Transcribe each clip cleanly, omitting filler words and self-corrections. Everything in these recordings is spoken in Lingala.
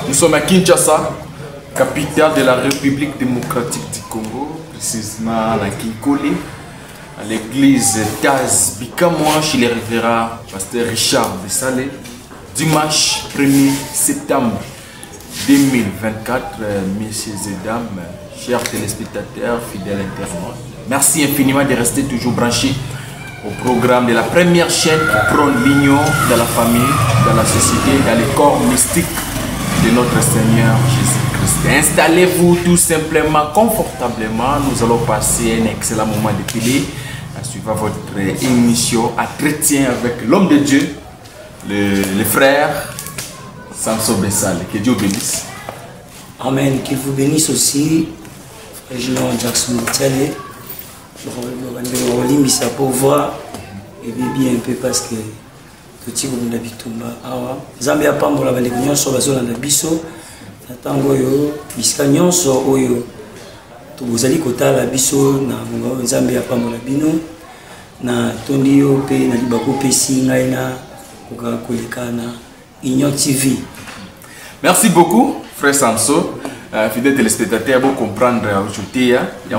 Nous sommes à Kinshasa, capitale de la République démocratique du Congo, précisément à Kinkole, à l'église Taz Bikamoa chez les révérends pasteur Richard Bessalé, dimanche 1er septembre 2024. Messieurs et dames, chers téléspectateurs, fidèles internautes, merci infiniment de rester toujours branchés au programme de la première chaîne qui prône l'union dans la famille, dans la société, dans le corps mystique de notre Seigneur Jésus-Christ. Installez-vous tout simplement, confortablement. Nous allons passer un excellent moment de télé à suivre votre émission Entretien avec l'homme de Dieu, le frère Samson Bessalé. Que Dieu bénisse. Amen. Qu'il vous bénisse aussi, frère Gilon Jackson Mutale. Je vais pour voir et bien un peu parce que tout le monde a bitumba awa Zambia pambola baleki nyonso bazolanda biso na tango yo bisika nyonso oyo tozali kotala biso na bongo Zambia pambola bino na tondi yo pe na libako pesi ngai na kolekana Union TV. Merci beaucoup frère Samson. Fidèles téléspectateurs, pour comprendre aujourd'hui,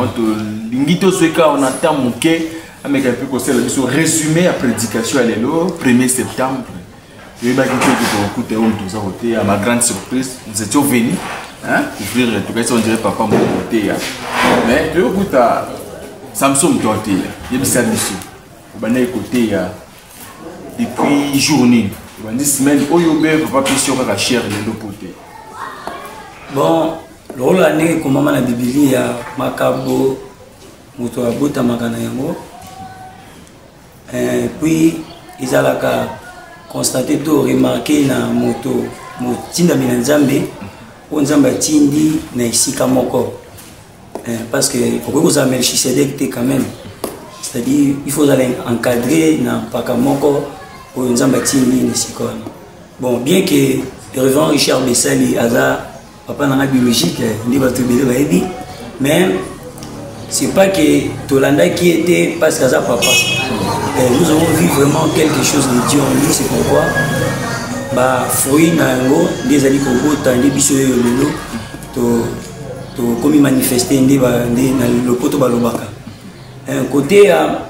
on attend avec un peu de résumé à prédication à l'élo, 1er septembre. À ma grande surprise, nous étions venus couvrir tout cas, on dirait papa mon côté. Mais tu écoutes Samson Toté, il y a une mission. Côté depuis journée, une semaine, où il y a papa question à la chair de l'eau. Bon, le rôle de comme maman la Bible ya makabo moto abota makana yango. Puis ils allaient constater tout remarquer na moto motinda mina Nzambe o Nzamba tindi na isika moko. Parce que pour que vous avez Melchisedek quand même. C'est-à-dire il faut aller encadrer na paka moko o Nzamba tindi na isika. Bon, bien que le révérend Richard Bessalé aza papa n'a pas biologique, mais c'est pas que Tolanda qui était parce que ça papa. Nous avons vu vraiment quelque chose de Dieu en lui, c'est pourquoi bah fruit nango des ali kobo tandi biso yo lelo to comme manifester ndé ba ndé na le poto balobaka. Un côté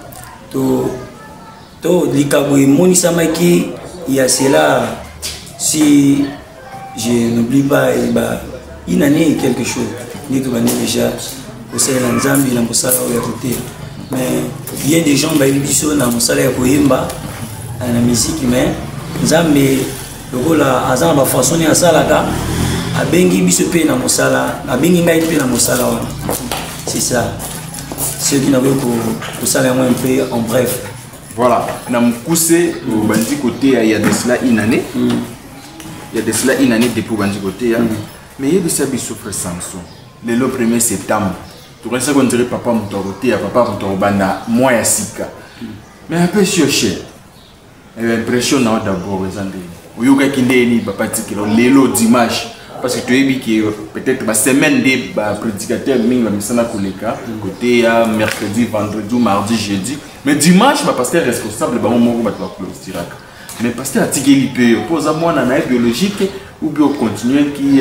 to likabo monisa maki il y a cela si je n'oublie pas, il y a quelque chose. Nous avons déjà au sein de Nzambi, dans le salaire de côté. Mais bien des gens qui sont dans le salaire de la musique, mais Nzambi, le rôle à la façon de Salaka, a bengi bisope dans le salaire, a bengi ngaïpe dans le salaire. C'est ça. Ceux qui n'avaient pour salaire un peu en bref. Voilà. Dans le côté, il y a de cela une année. Il y a de cela une année depuis le côté. Mais il y a de ça qui souffre Samson. Le 1er septembre. Tu vois ça qu'on dirait papa Moutoroté, papa Moutorobana, moi et Sika. Mais un peu cherché. Impressionnant d'abord. Il y a qui papa Lélo dimanche. Parce que tu as vu que peut-être la semaine des prédicateurs, côté mercredi, vendredi, mardi, jeudi. Mais dimanche, parce que responsable, on va clôturer. Mais parce que Tigeli peut poser à moi dans la biologique ou bien continuer qui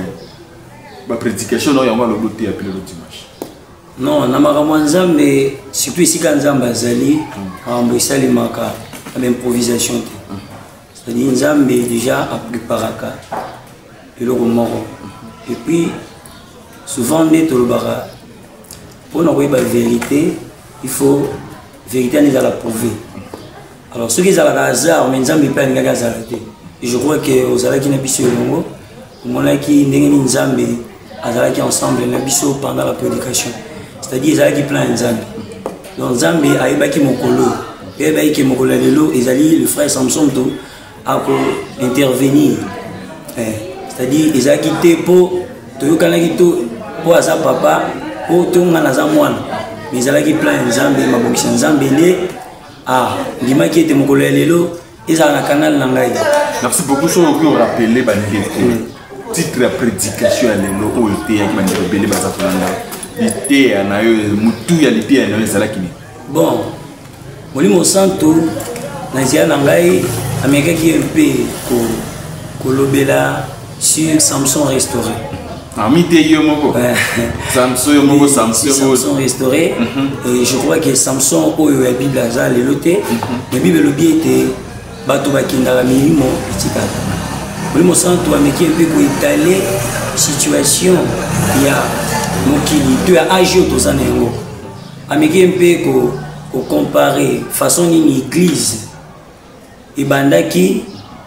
la prédication non on va le bloquer après le dimanche. Non, na maramanza mais surtout ici quand Nzamba zali en Bessali maka l'improvisation. C'est-à-dire Nzamba déjà a préparé le moro. Et puis souvent net au bara pour nous voir la vérité, il faut vérité nous la prouver. Alors, ceux qui ont le hasard, mais ils n'ont pas de hasard. Et je crois que aux Alaki Nabiso et Longo, aux Alaki Nzambe, aux Alaki ensemble, Nabiso pendant la prédication. C'est-à-dire, ils Alaki plein Nzambe. Donc, Nzambe a ébaki Mokolo. Et ébaki Mokolo Lelo, ils allaient, le frère Samson, a intervenir. C'est-à-dire, ils Alaki Tepo, Toyokanagito, pour Asa Papa, pour Tonga Moine. Mais ils Alaki plein Nzambe, Mabokishan Nzambe, ah, dis-moi qui était mon collègue Lélo, ils ont un canal Nangaï. Merci beaucoup. Je vous rappelle le titre de prédication à Lélo, où il était avec Mandela Bazafulanda. Il était à Moutou, il était à Zalakini. Bon, Molimo Santo, Nazia Nangaï, Américain qui est un peu Kolobela, sur Samson restauré. Samson restauré. Et je crois que Samson, où la Bible a la Bible le bien était bateau bakindara minimo etika. Pour le sens toi mais qui un peu pour étaler situation il y a mokili tu as agi autour ça nengo. Ameki un peu ko comparer façon une église et bandaki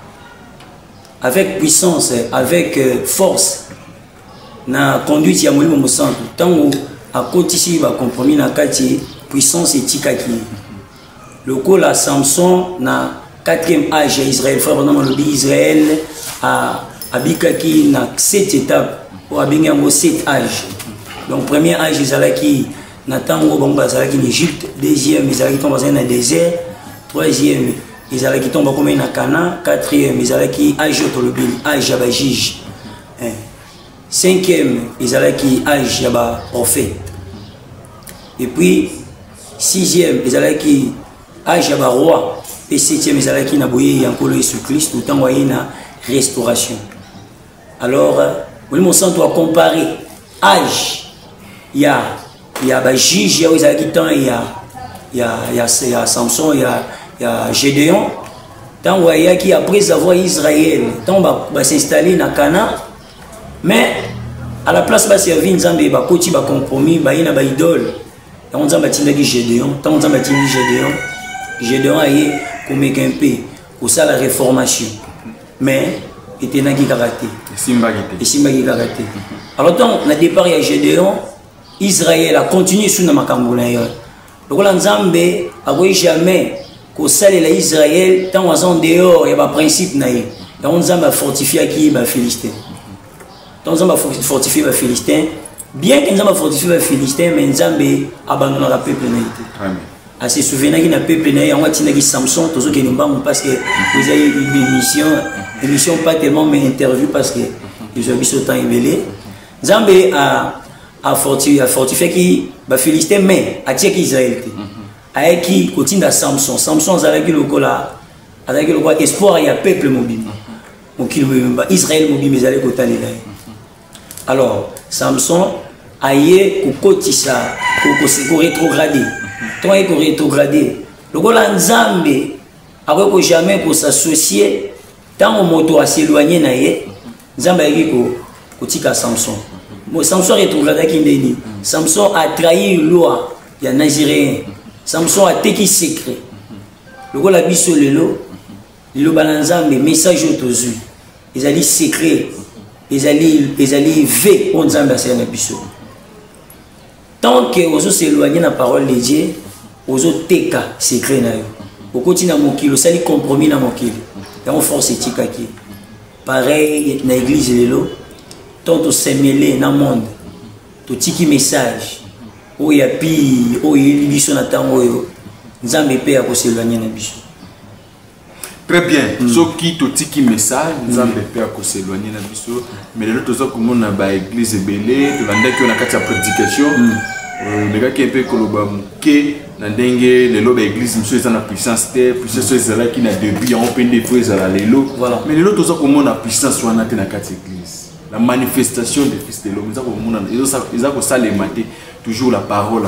avec puissance, avec force, na conduite ya molimo mosantu. Tango a kotisi ba compromis na kati puissance etika ki. Le coup la Samson na 4e âge Israël, frère pendant le Israël a abikaki na 7 étapes pour abinga mo 7 âges. Donc premier âge Izalaki na tango bongo Izalaki en Égypte, deuxième Izalaki tombe dans un désert, troisième Izalaki tombe comme na Canaan, quatrième Izalaki âge autolobile, âge ba juge. Cinquième Izalaki âge ba prophète. Et puis sixième Izalaki âge ba roi. Et septième Izalaki na boye yankolo Jésus Christ tout temps voyé na restauration. Alors mon sang doit comparer âge il y a ba juge, il y a Samson, il y a Gédéon. Tant voyez qui après avoir Israël, tant va s'installer dans Canaan, mais à la place va servir Nzambe ba koti ba compromis ba ina ba idole. Tant Nzambe tindaki Gédéon, tant Nzambe tindaki Gédéon aye comme un peu pour ça la réformation. Mais était na qui karaté. Et simba qui karaté. Alors tant na départ il y a Gédéon, Israël a continué sur na makambo na yo. Donc là Nzambe a jamais ko salela Israël tant en dehors il y a pas principe na yo. Donc Nzambe a fortifié qui ba Philistin. Donc Nzambe a fortifié ba Philistin. Bien que Nzambe a fortifié ba Philistin, mais Nzambe abandonne le peuple na yo. Amen. À se souvenir qu'il n'a peuple na yo, on va tiner qui Samson, tous ceux qui nous bambent parce que vous avez une émission pas tellement mais interview parce que ils ont mis ce temps évelé. Nzambe a fortifié qui ba Philistin mais a tiré Israël. A qui continue à Samson. Samson a avec le cola, avec le quoi espoir il y a peuple mobile. Donc Israël mobile mais allez côté là. Alors Samson a yé ko kotisa ko rétrogradé. Tant il ko rétrogradé. Le cola Nzambe après que jamais pour s'associer tant au moto à s'éloigner na yé. Nzambe a yé ko tika Samson. Samson rétrogradé qui ndeni. Samson a trahi une loi, il y a Naziréen. Samson a teki secret. Le gars la biso le balanzambe message autozu. Ils allaient secret. Ils allaient v on Nzambe c'est na biso. Tant que ozo s'éloigner la parole de Dieu, ozo teka secret na yo. Au continue na mokilo, ça li compromis na mokilo. Dans force etika ki. Pareil na église lelo. Tant to s'emêler dans le monde, to tiki message, où il y a pi, où il y a biso na tango yo, Nzambe pe a s'éloigner na biso. Très bien. So qui to tiki message, Nzambe pe a s'éloigner na biso, mais les autres comme on a ba église belé, to banda ki on a kati ya prédication, les gars qui un peu koloba muke, na ndenge les loba église monsieur ils na puissance terre, puissance ils là qui na début on peut des fois ils les lo. Mais les autres comme on a puissance wana te na kati église. La manifestation des fils de l'homme, ils ont ça les mater toujours la parole.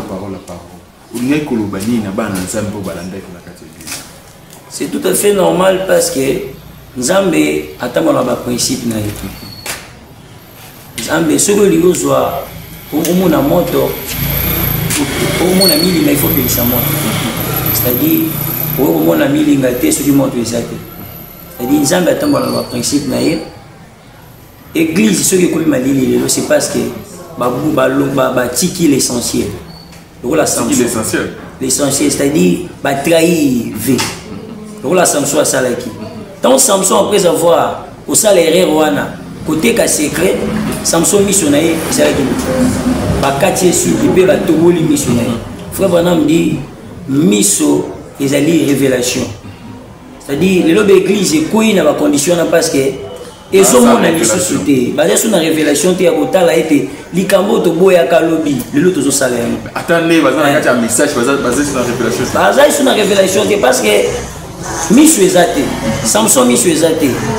C'est tout à fait normal parce que Nzambe attend le principe na yetu. Nzambe ce que lui soit au monde à moto, au monde à mille il faut payer sa moto. C'est-à-dire au monde à mille il a ce qui monte les athées. C'est-à-dire Nzambe attend le principe na yetu. Église, ce qui est comme c'est parce que tiki l'essentiel. L'essentiel, c'est-à-dire trahir V. Donc la Samson a ça là qui. Tant Samson après avoir au salaire Rwanda côté ka secret, Samson missionnaire, c'est là qui. Ba quartier sur qui peut ba toboli missionnaire. Frère Branham dit miso les alliés révélation. C'est-à-dire les lobes église et quoi il n'a pas condition parce que et ce monde a société basé sur une révélation qui a kotala été likambo to boya kalobi le lot to salaire. Attendez, basé sur un message basé sur une révélation. Basé sur une révélation parce que Michou Ezate, Samson Michou Ezate,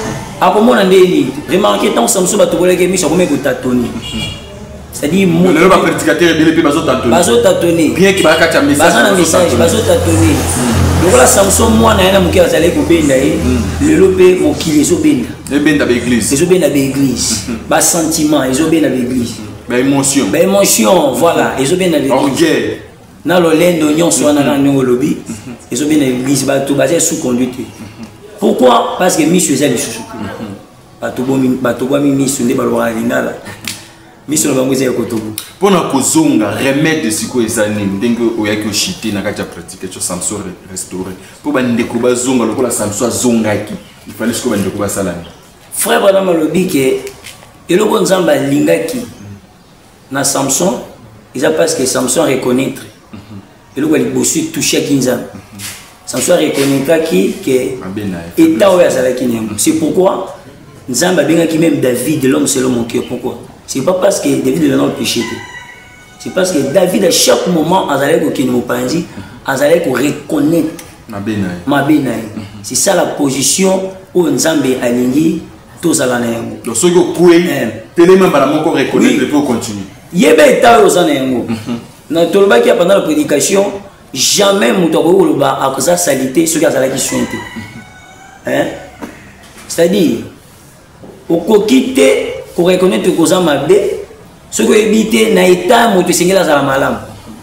akomona ndeni remarquer tant Samson batokoleke miso comme ko tatoni c'est-à-dire mon le prédicateur ebele pe bazo tatoni bien ki bakati ya message bazo tatoni lokola Samson mwana yana muke azali ko benda lelo pe mokili ezobenda ebenda ba église ezobenda ba église ba sentiment ezobenda ba église ba émotion voilà ezobenda ba orgueil na lolendo nyonso wana na ndongo lobi ezobenda l'église bato basé sous conduite. Pourquoi? Parce que miso ezali susu bato bomi miso nde balwa lingala miso na bango ezali kotobu pona kozonga remède siko ezani ndenge oyaki oshite na kati ya pratique cho Samson restaurer po bandeko bazonga lokola Samson azongaki il fallait siko bandeko basalani frère Branham alobi ke eloko nzamba lingaki na Samson eza parce que Samson reconnaître eloko libosi toucher kinzamba Samson reconnaîtra que état où azalaki nengo. C'est pourquoi Nzamba bengaki même David l'homme selon mon cœur. Pourquoi? C'est pas parce que David est dans le péché. C'est parce que David à chaque moment azalaki ko kino panzi, azalaki ko reconnaître ma benaï. C'est ça la position où Nzamba alingi tous ala nengo. Donc ce que koué tellement bala moko reconnaître pour continuer. Yebe état aux nengo. Na tolobaki pendant la prédication jamais moutoko loba à cause de salité ce qui a qui sointé hein c'est-à-dire au kokité pour reconnaître que ça m'a bé ce que éviter na état moto singela za malam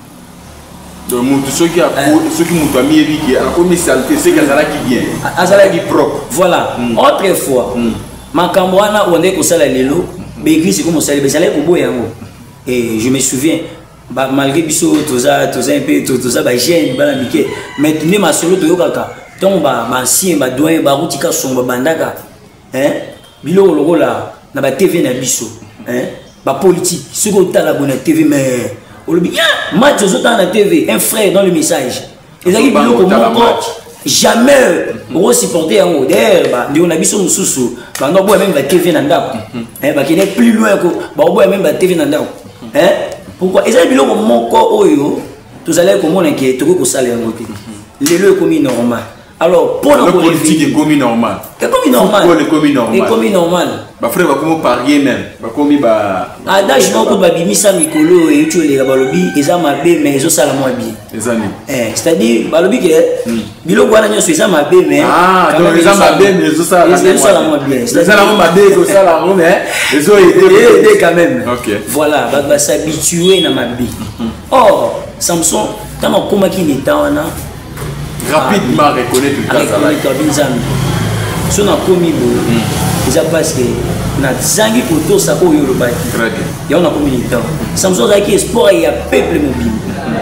donc moto ce qui a ce qui moto ami éviter a comme salité ce qui a qui bien azala qui propre voilà autrefois makambo wana onde ko sala lelo be église comme ça be sala ko boyango et je me souviens malgré biso toza un peu toza ba jeune bana mike mais tuni masolo to yokaka donc ba ancien ba doyen ba rutika somba bandaka hein bilo lokola na ba TV na biso hein ba politique ce ko tala bona TV mais olobi match zota na TV un frère dans le message ezaki bilo ko moko jamais on supporter yango d'ailleurs ba ndio na biso mususu ba ndo boya même ba TV na ndako hein ba kene plus loin ko ba boya même ba TV na ndako hein. Pourquoi? Et ça, il y a un moko oyo, tous allez comme on est qui est tout ça les mots. Les lieux commis normal. Alors pour la politique est commis normal. C'est commis normal. Pourquoi le commis normal? Et commis normal. Bah frère, va comment parier même. Va commis bah. Ah d'âge non pour babi misa mikolo et tu les balobi, ils ont mabé mais ils ont ça la moins bien. Les années. C'est-à-dire balobi que bilo guana nyo ils ont mabé mais. Ah donc ils ont mabé mais ils ont ça la moins bien. Ils ont la moins mabé, ils ont ça la moins mais ils ont aidé quand même. Ok. Voilà, va s'habituer na mabé. Or Samson, tant qu'on comment qui n'est pas là. Rapidement reconnaître le cas. Si on a commis c'est parce que na zangi koto sa ko yoroba. Très bien. Il y a on a commis le temps. Samson avec espoir il y a peuple mobile.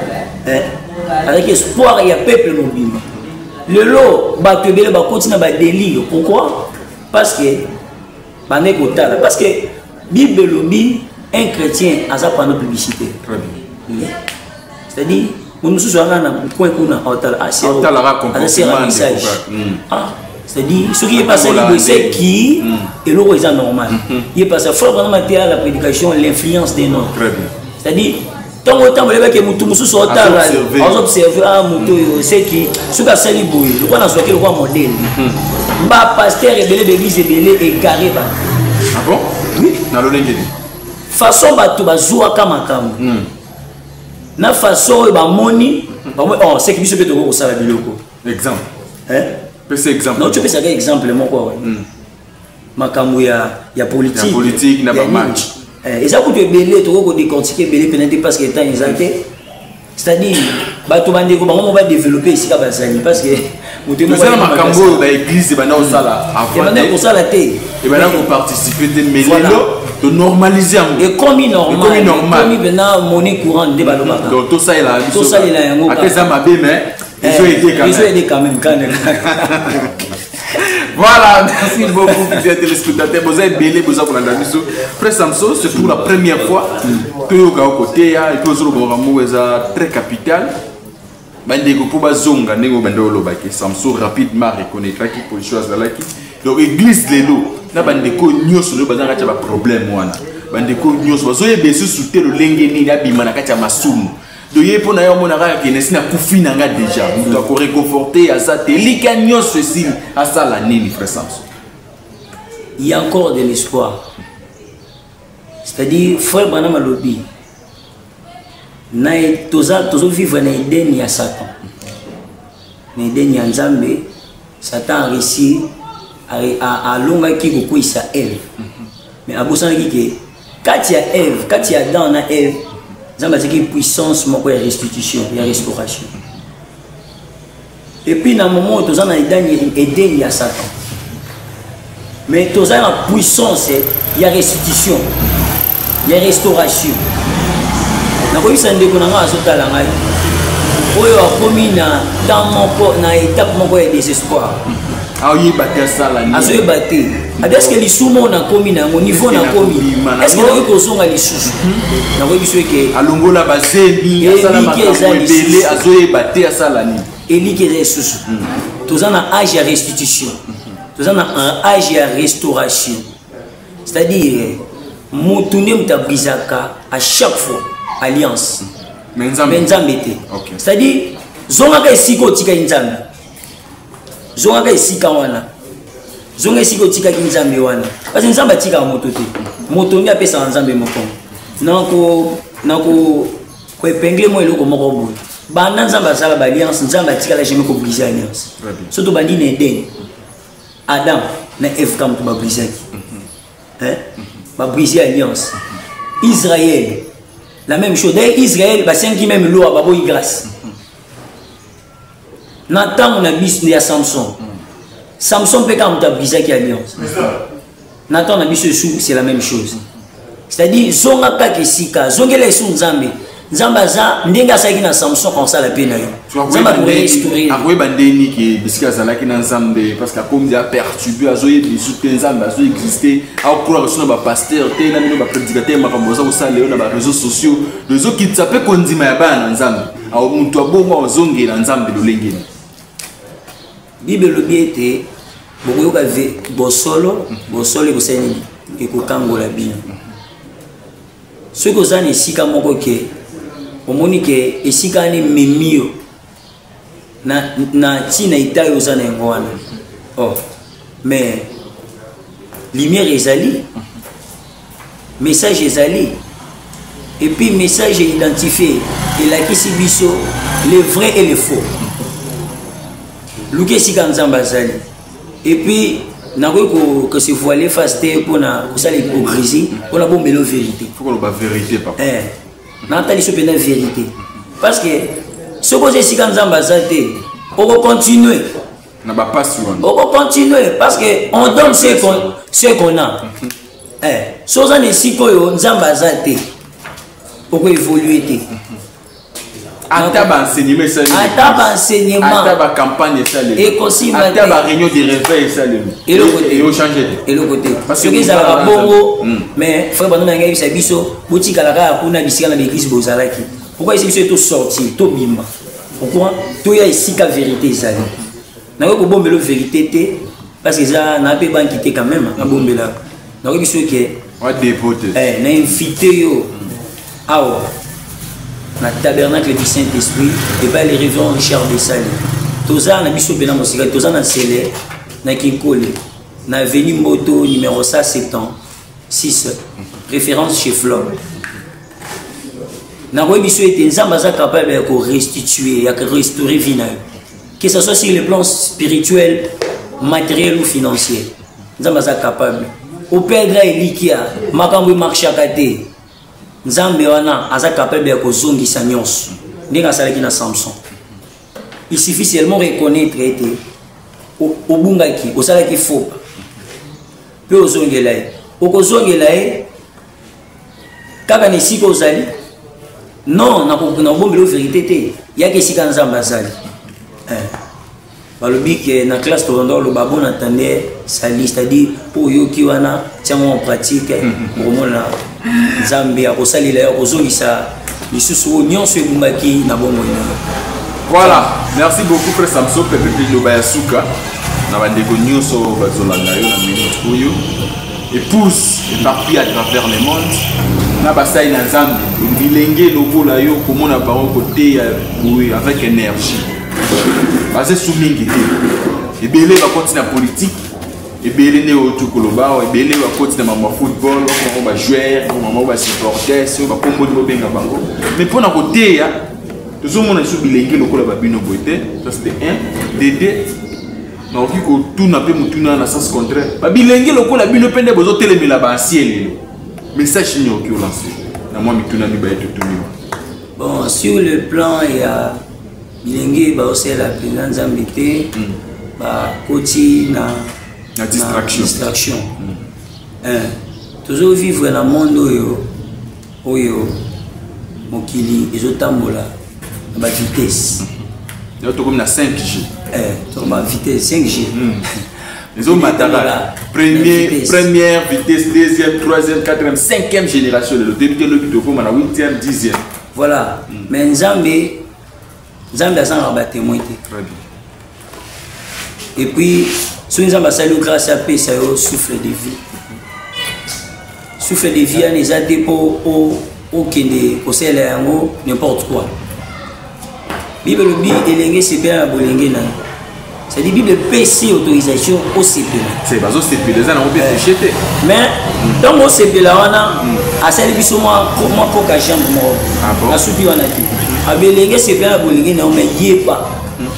Avec espoir il y a peuple mobile. Le lot bato belé ba continue ba délire. Pourquoi? Parce que bané kotala parce que Bible lobby un chrétien a sa pendant publicité. Très bien. C'est-à-dire on se souvient na coin kuna hôtel à c'est c'est-à-dire ce qui est passé c'est qui et l'eau est normal il est passé faut vraiment mettre à la prédication l'influence des noms c'est-à-dire tant autant le que mutu musu so hôtel on observe ah mutu c'est qui ce que ça liboui le quoi na so que le quoi modèle ba pasteur et belé d'église belé et carré ba ah bon oui na lo ndenge façon bato bazua kama kama na façon ba moni oh c'est que biso peut ko sala biloko exemple hein c'est exemple non tu peux ça exemple moi quoi makambo ya politique na ba match et ça ko te belé to ko décortiquer belé peut-être parce que temps exacté c'est-à-dire bato bande ko bango va développer ici ka basali parce que mutu mo na makambo ba église ba na osala avant de ko sala té et ba na ko participer de melelo de normaliser et comme normal comme maintenant monnaie courante de baloma donc tout ça il a yango après ça m'a bien mais ils ont aidé quand même voilà merci beaucoup chers téléspectateurs vous avez belé vous avez la mission frère Samson c'est pour la première fois que yo ka côté ya et puis zo lo ba eza très capital bandeko pour bazonga ndeko bando lo baki Samson rapidement reconnaîtra qui pour chose là qui donc église lelo na bandeko nyoso lo bazanga cha ba problème wana bandeko nyoso bazoye besu souter le lengeni ya bimana kacha masumu donc yé pour na yo mona ka ki nesina kufina nga déjà muto ko réconforter asa te lika nyoso si asa la nini frère Samson il y a encore de l'espoir. C'est-à-dire, frère Branham Alobi, toujours vivre dans l'Éden, il y a Satan. Dans l'Éden, il y a Nzambe. Satan a réussi à longuer qui beaucoup sa Ève. Mais à Bossan qui quand il y a Ève, quand il y a Adam, il y a Ève, Nzambe a dit puissance, il y a restitution, il y a restauration. Et puis dans le moment où tu es dans l'Éden, il y a Satan. Mais tu es dans la puissance, il y a restitution, il y a restauration. Dans le moment où commis dans étape de désespoir. Est-ce que les sous-mots ont commis au niveau de commis? Est-ce que les gens ont les sous? Tous en âge de restitution. Tous en âge de restauration. C'est-à-dire, à chaque fois, alliance. C'est-à-dire, zonga isiko tika nzambe. Zonga isika wana. Zonga isiko tika nzambe wana. Parce que nzambe tika moto te. Moto ni apesa nzambe moko. Nako ko épingler mo eloko moko boy. Banda nzambe sala ba alliance, nzambe tika la jamais ko briser alliance. Surtout bandi na Eden. Adam na Eve kam to ba briser. Ba briser alliance. Israël la même chose. D'ailleurs, Israël, c'est qui même l'eau à Baboui grâce. Nathan, on a bis de Samson. Samson peut quand on a brisé qui alliance. Nathan, on a bis sous, c'est la même chose. C'est-à-dire, zonga kake sika, zonga les sous Nzambe. Nzamba za, ndenga sa na Samson comme ça la peine. Nzamba pour restaurer. Après bandeni qui bisika za qui na Nzambe parce que comme dia perturbé azoye bisu Nzambe azo exister, a croire sur ba pasteur, te na mino ba prédicateur makambo za usale na ba réseaux sociaux, les autres qui tsape kondima ya bana Nzambe. A muntu abongo ozonge na Nzambe lolengeni. Bible le biete bokoyoka bosolo ko seni ke ko kangola bino. Ce que ça n'est sika moko ke omoni ke esika ni memio na tina itayo ozana ngwana. Oh mais lumière ezali, message ezali, et puis message identifié et la kisi biso le vrai et le faux. Luke sika nzamba zali. Et puis nakoy ko se voiler face te pour na ça l'hypocrisie, pour la bonne vérité. Faut qu'on la vérité papa. Nathalie so pena vérité. Parce que ce que sika nzamba zali, on va continuer. Na ba passe on va continuer parce que on donne ce qu'on a. Soza ne sikoyo nzamba zali. Pourquoi évoluer te? Ataba enseignement ça. Ataba enseignement. Ataba campagne ça. Et aussi ataba réunion de réveil ça. Et le côté. Et au changer. Et le côté. Parce que ça va bongo. Mais frère Bandona ngai bisa biso boutique la ka kuna bisika na l'église bozalaki. Pourquoi ici biso tout sorti, tout bima. Pourquoi? Tout y a ici la vérité ça. Na ko bombe le vérité té parce que ça na pe ban quitter quand même na bombe là. Na ko biso ke on dévote. Na invité yo. Ah na tabernacle du Saint-Esprit et pas les révérends Richard de Salé. Toza na biso bena mosika, toza na Sele, na Kinkole, na avenue Moto numéro 176, référence chez Flom. Na ko biso ete nzamba za capable de restituer, ya restaurer vie na yo. Que ce soit sur le plan spirituel, matériel ou financier. Nzamba za capable. Au perdre elikia, makambo marche akate. Nzambe wana aza capable de kozongisa nyonso ndinga salaki na Samson. Il suffit seulement reconnaître été obungaki osalaki faux pe ozongela ye okozongela ye kaka ne siko ozali non na bombelo vérité te yaki sika nzamba azali balobi ke na classe tondo lo babon attendait sali, c'est-à-dire pour yoki wana tiamo en pratique omona Zambia osalila yo ozongisa lisusu nyonso ebumbaki na bongo ina. Voilà, merci beaucoup frère Samson pepe loba suka na bandeko nyonso bazolanga yo na minute oyo épouse éparpillée à travers le monde na basai na Nzambe bilenge lobola yo komona bango côté avec énergie basé sous mingi te ebele ba continue politique ebele ne otukoloba ebele wa coach na mama football ko ba joueur ko mama ba supporters ba kombo de benga bango mais pona côté ya tozomona su bilenge lokola ba bino boite ça c'était 1 DD na oki ko tuna pe mutuna na sens contraire ba bilenge lokola bino pende bozo telemela ba ancien lelo message ni oki o lancer na moi mituna mi ba etutuni. Bon, sur le plan, il y a Bilingue, c'est la présidence ambité, côté na distraction. Toujours vivre dans le monde où mokili ezotambola na vitesse. Là tu comme na 5G. Tu comme vitesse 5G. Les hommes première vitesse, deuxième, troisième, quatrième, cinquième génération de l'autorité le but comme na 8e, 10e. Voilà, mais Nzambe a un témoin. Très bien. Et puis, si nous avons salué grâce à paix, ça souffle de vie. Souffle de vie, on a des pour n'importe quoi. Bible dit, Elenge c'est bien la bolenge. C'est-à-dire, Bible PC autorisation au CP. C'est pas au CP, les gens ont bien acheté. Mais, dans mon CP là, on a celle qui sont moi pour cacher moi. Ah bon? A soupi on a dit. A Belenge c'est bien la bolenge, mais y est pas.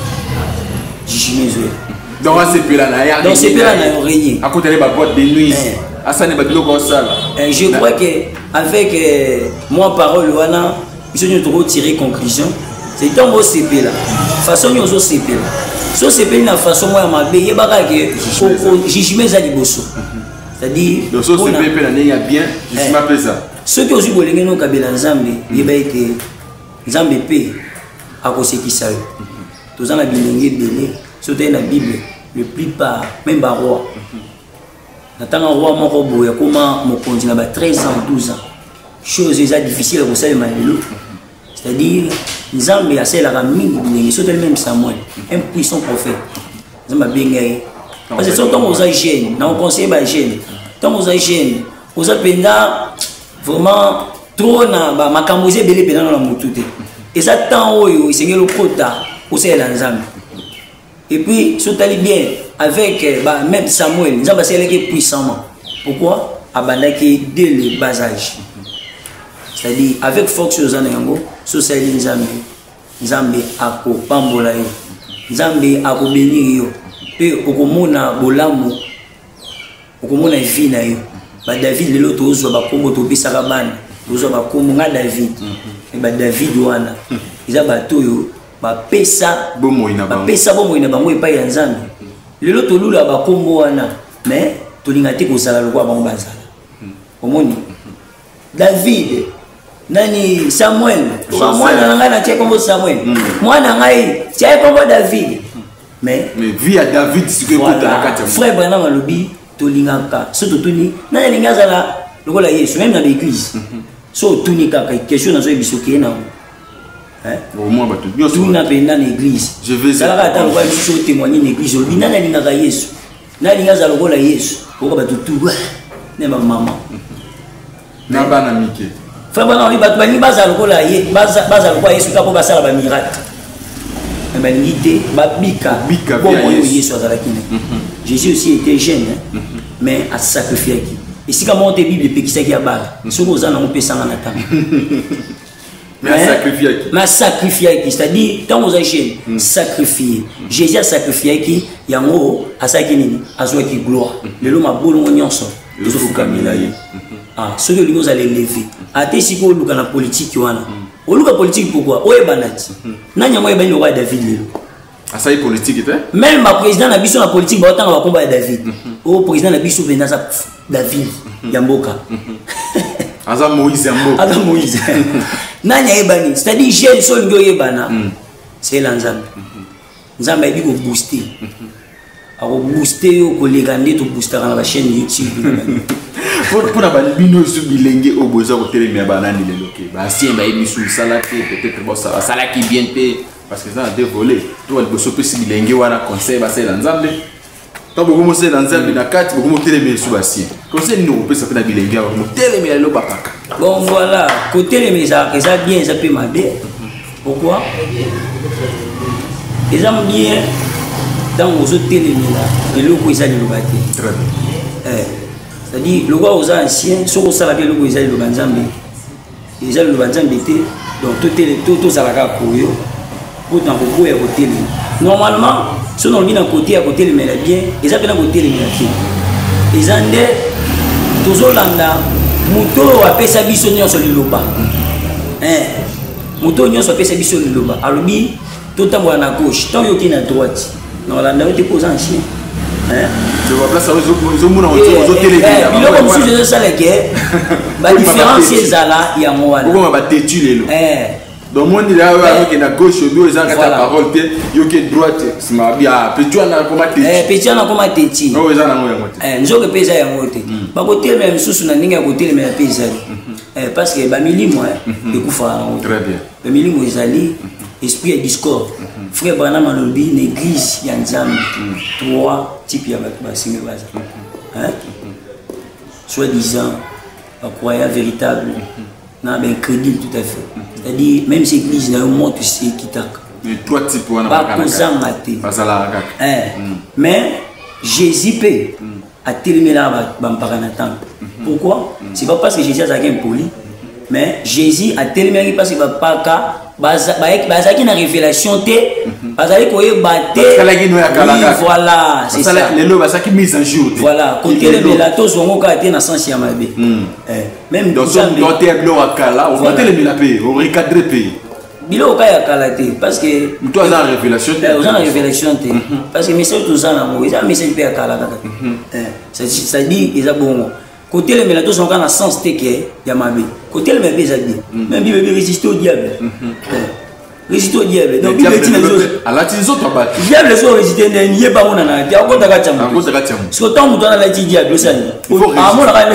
J'imagine. Dans CP là, il y dans CP là, il n'y a rien. À côté de la boîte de nuit. À ça n'est pas de l'eau comme ça. Je crois qu'avec moi parole, ils sont trop tiré conclusion. C'est dans mon CP là. Façon nous au CP là. So c'est pas une façon moi ma bé yebaka que jugement za liboso. C'est-à-dire donc so c'est pas là il y a bien je m'appelle ça. Ceux qui aussi bolenge no kabela nzambe yeba ete nzambe pe akosekisa yo. Toza na bilenge belé sote na Bible le plupart même ba roi. Natanga roi moko boya koma mokonzi na ba 13 ans 12 ans. Chose eza difficile ko sala malelo. C'est-à-dire, Nzambe a celle la mingi bilenge, surtout même Samuel, un puissant prophète. Nzambe a bien gagné. Parce que tant aux jeunes, on conseille les jeunes, tant aux jeunes, aux apenda vraiment trop na ba makamboze belé pena na mutute. Et ça tant oyo, c'est le quota au c'est Nzambe. Et puis, surtout bien avec même Samuel, Nzambe a celle puissamment. Pourquoi? Abandaki dès le bas âge. C'est-à-dire, avec force aux anango, société Nzambe ako pambola yo. Nzambe ako bénir yo. Pe okomona bolamu. Okomona vie na yo. Ba David lelo tozo ba kombo to bisaka bana. Tozo ba kombo nga David. E ba David wana. Iza bato yo ba pesa bomo ina bango. Ba pesa bomo ina bango epai ya Nzambe. Lelo to lula ba kombo wana. Mais to linga te ko sala lokwa bango bazala. Omoni David nani Samuel mwana nanga na kombo Samuel mwana ngai tia kombo David mais vie à David c'est que voilà. Frère Branham alobi tolingaka so totuni nani linga zala lokola Yesu même dans l'église so tuni kaka question na zo bisoke na au moins bato nyoso tuna penda na église je vais ça va ta lokola so témoigner na église olobi nani lingaka Yesu nani linga zala lokola Yesu ko bato tout ne ma maman na bana mike frère bana ba bani bazalo ko la ye bazalo ko Yesu ka ko basala ba miracle mais l'idée ba bika bon Yesu azala kine Jésus aussi était jeune mais a sacrifié qui et si comme on te Bible pekisa ki abala soko zana mo pesanga na temps mais sacrifié qui c'est-à-dire tant aux jeune sacrifié Jésus a sacrifié qui yango asaki nini azwa ki gloire lelo mabolo nyonso ezofukamela ye. Ah, ceux qui nous allons lever. Ate si ko luka na politique wana. O luka politique pourquoi? O ebanati. Nanya mo ebani roi David lelo. Asa politique était? Même ma président na biso na politique ba otanga ba komba David. O président na biso benda sa David Yamboka. Asa Moïse Yamboka. Asa Moïse. Nanya ebani, c'est-à-dire jeune so ngo ebana. C'est l'Nzambe. Nzambe ebi ko booster. Ako booster yo ko legande to booster na la chaîne YouTube. Pour la bino sur bilenge au besoin de téléméa banani les loquets. Bah si bah il sous salaki peut-être bon ça salaki bien payé parce que ça a dévolé. Toi le besoin de bilenge wana conseil bah c'est l'Nzambe. Quand vous commencez l'Nzambe na carte vous commencez téléméa sous bassin. Conseil nous on peut s'appeler bilenge vous téléméa le bakaka. Bon voilà côté les ça bien ça peut m'aider. Pourquoi? Ils aiment bien tant aux autres téléméla et le coup ils allaient le battre. Très bien. C'est-à-dire le roi aux anciens sur au salaire le coup ils allaient le banzambe. Ils allaient le banzambe donc tout ça la pour eux pour dans le à côté. Normalement si on vient à côté le méla bien ils appellent à côté le méla bien. Ils ont des toujours landa moto a pesa biso nyonso liloba. Moto nyonso a pesa biso liloba. Alobi tout temps à gauche tant yoki na droite. Non landa te pose en chien. Je vois place aux télé. Comme si je savais que la différence c'est là il y a moi. Pourquoi on va têtu donc moi il a à gauche deux ans la parole yoki droite c'est ma bien petit on a comment têtu. Oh ils en nzo que pesa ya moté. Ba côté même sous na ninga côté mais pesa. Parce que ba milimo de kufa. Très bien. Ba milimo ezali esprit et discord. Frère Branham a lobby une église il y a trois types de basinga baza. Soi-disant croyant véritable na ben crédible tout à fait. C'est-à-dire même si l'église n'a un mot tu sais qui t'a. Les trois types on a pas mais Jésus peut a télé là ba mpakanatan. Pourquoi? C'est pas parce que Jésus a été poli mais Jésus a tellement parce qu'il va pas qu'à bazaki na révélation té bazali koye baté voilà c'est ça les lots bazaki mise en jour voilà côté les mélatos zongo ka té na sens ya mabe même dans té blo akala on va té les mélape on recadrer pays bilo ka ya kala té parce que toi dans révélation té aux en révélation té parce que message tout ça na mo ils a message pe akala ça dit ils a bon côté les mélatos sont dans sens té que ya mabe côté le bébé zadi même bible résister au diable résister au diable donc bible dit les autres ala ti zo to ba diable so résister n'y pas on na dia ko daga cham parce que tant muto na la ti diable ça ah mon la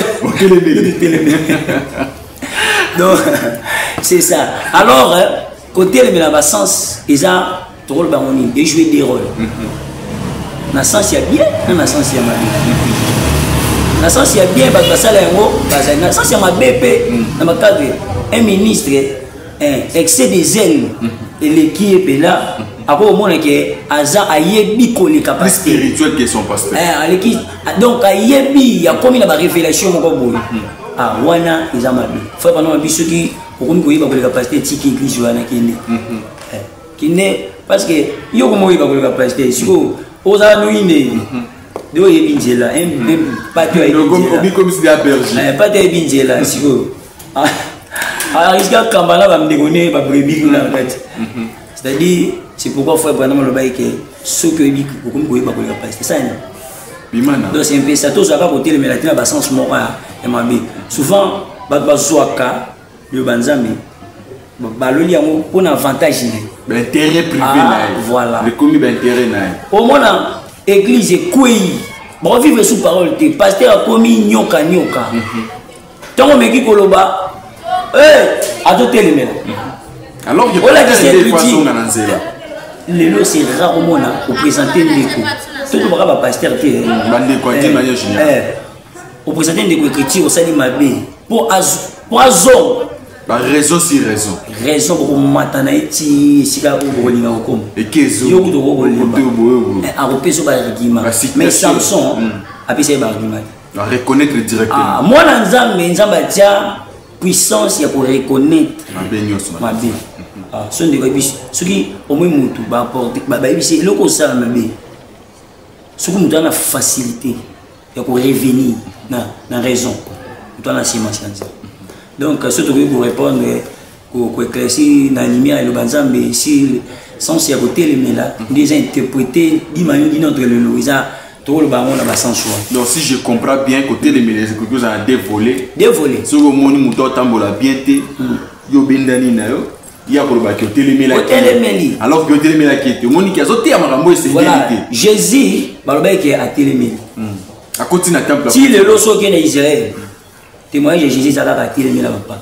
donc c'est ça alors côté le méla sens ils a rôle bangoni et jouer des rôles na sens il y a bien na sens il y a mal na sens ya bien parce que ça là na sens ya ma BP na ma cadre un ministre excès des zèle et l'équipe est là après au monde que aza ayebi ko les capacités spirituelles que son pasteur donc ayebi ya comme la révélation moko boy ah wana ils amabi faut pas non biso qui pour qu'on koyiba ko les capacités tiki église wana kine parce que yo ko moyiba ko les capacités siko oza noine do yebi njela pas toi comme si la berger pas toi yebi njela siko risque kambala va me dégonner ba brebis na tête c'est-à-dire c'est pourquoi faut vraiment le bail que ce que yebi ko koyiba ko les capacités ça bimana donc c'est un peu ça tout ça pas côté le mélatina ba sens mora et mabe souvent ba soaka le banzambi ba loli yango pour un avantage l'intérêt privé voilà le commis d'intérêt au moins église est couille bon vivre sous parole te pasteur a commis nyoka tant meki koloba a tout éliminer alors que des façons les lots c'est rarement au présenter ndeko tout le monde pasteur te au présenter ndeko écriture au sali mabe pour azon ba raison si raison pour matana eti sika ko linga ko et kezo yo ko ko linga a repeso ba rigima mais Samson a pese ba rigima à reconnaître directement moi nzamba tia puissance ya pour reconnaître ma bien son de bis ce qui au moins mutu ba porter ba bisi loko ça mabe ce qui nous donne la facilité ya pour revenir na raison dans la sémence. Donc, ce que vous répondre, pour éclaircir la lumière et le banzambe, si sans s'y côté les méla, des interprétés, d'imaginer d'une autre le lot, ils ont tout le baron là sans choix. Donc, si je comprends bien, côté les méla, c'est que vous avez dévolé. Dévolé. Si vous avez mouton tambola bien té, yo bendani na yo, il y a pour le côté les méla. Côté les méli. Alors que côté les méla qui était, mon qui a sauté à Marambo et c'est vérité. Jésus, baloba qui a télé méli. À côté na temple. Si le lot so qui est Israël. Témoignage de Jésus, ça va attirer mes papa.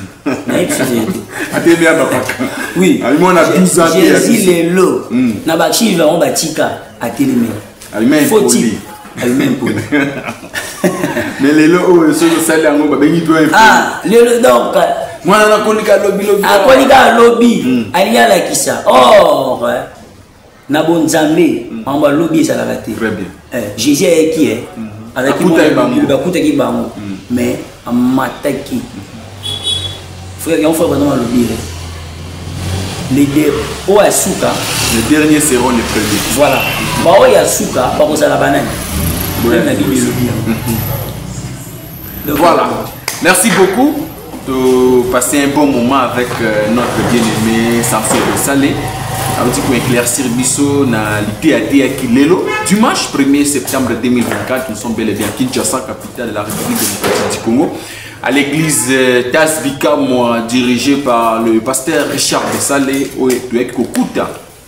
Oui. Jésus les lots. Nabachi va on batika attirer mes. Faut-il? Poli. Mais les lots, ceux qui salent en haut, ils doivent. Ah, les lots donc. Moi, on a connu qu'à lobby. Ah, connu qu'à lobby. Alia la qui ça. Or, na bon nzambe amba lobby ça la raté très bien Jésus est qui est avec qui qui bango mais amataki frère on fait vraiment lobby les deux au asuka les derniers seront les premiers voilà ba o ya suka ba ko sala banane voilà merci beaucoup de passer un bon moment avec notre bien-aimé Samson Salé. Pour éclaircir Bisso na l'ITAD qui lelo dimanche 1er septembre 2024 nous sommes bel et bien à Kinshasa, capitale de la République démocratique du Congo, à l'église Tas Bikamwa dirigée par le pasteur Richard Salé de Kokuta.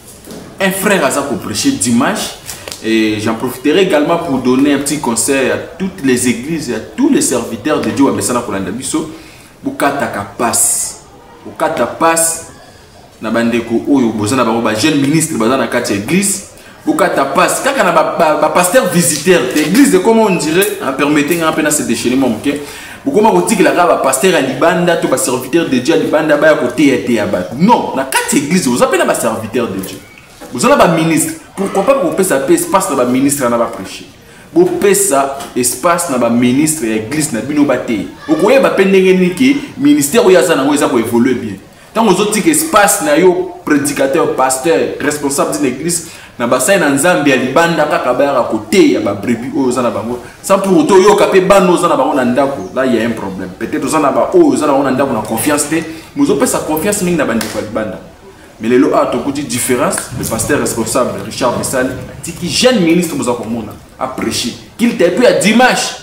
Un frère a prêché dimanche et j'en profiterai également pour donner un petit conseil à toutes les églises et à tous les serviteurs de Dieu à Messana Kolanda Bisso. Bukata passe. Bukata passe. Na bandeko oyo bozana ba jeune ministre bazana kati église bukata passe kaka na ba pasteur visiteur d'église de comment on dirait permettez un peu na se déchaîner mon OK bukoma kotikela ka ba pasteur à libanda to ba serviteur de Dieu à libanda ba ya côté ya ba non na kati église vous appelez ba serviteur de Dieu bozana ba ministre pourquoi pas pour pesa espace na ba ministre na ba prêcher bo pesa espace na ba ministre ya église na bino ba te okoye ba pendenge ni ke ministère oya za na ngo eza ko évoluer bien. Tant aux autres espace na yo prédicateur pasteur responsable d'une église na bassin na nzambe ya libanda kaka ba ya côté ya ba brebis o za na bango sans pour auto yo kapé bano za na bango na ndako là il y a un problème peut-être za na ba o za na bango na ndako na confiance te muzo pesa confiance mingi na bandi kwa libanda mais les lois to kuti différence le pasteur responsable Richard Bissal tiki jeune ministre muzo ko mona a prêcher qu'il te peut à dimanche